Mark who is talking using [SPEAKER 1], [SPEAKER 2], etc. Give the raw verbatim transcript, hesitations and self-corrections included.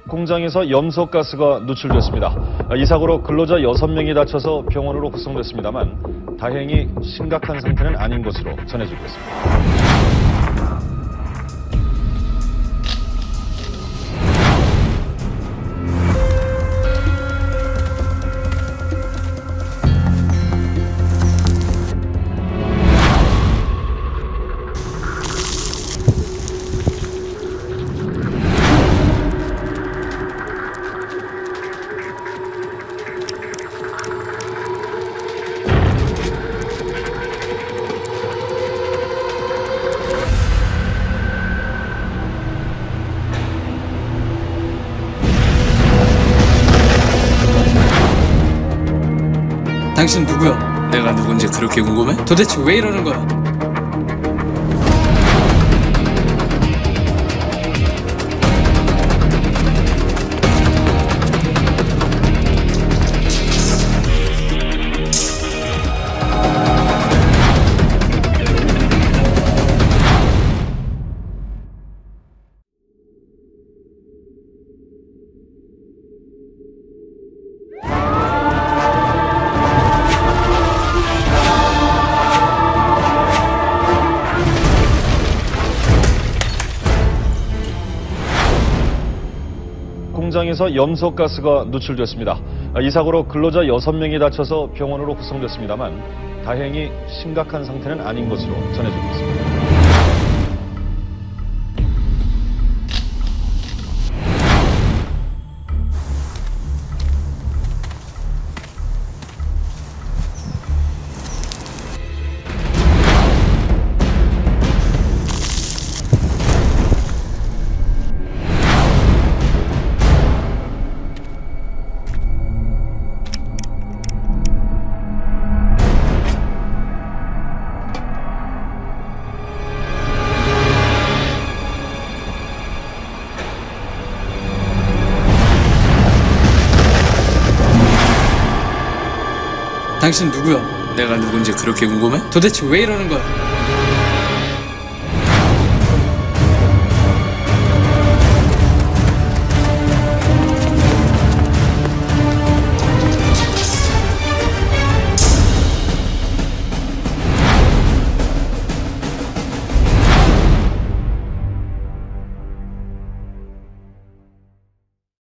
[SPEAKER 1] 공장에서 염소가스가 누출됐습니다. 이 사고로 근로자 여섯 명이 다쳐서 병원으로 구송됐습니다만 다행히 심각한 상태는 아닌 것으로 전해지고 있습니다.
[SPEAKER 2] 당신 누구야?
[SPEAKER 3] 내가 누군지 그렇게 궁금해?
[SPEAKER 2] 도대체 왜 이러는 거야?
[SPEAKER 1] 공장에서 염소가스가 누출됐습니다. 이 사고로 근로자 여섯 명이 다쳐서 병원으로 구송됐습니다만 다행히 심각한 상태는 아닌 것으로 전해지고 있습니다.
[SPEAKER 2] 당신 누구야?
[SPEAKER 3] 내가 누군지 그렇게 궁금해?
[SPEAKER 2] 도대체 왜 이러는 거야?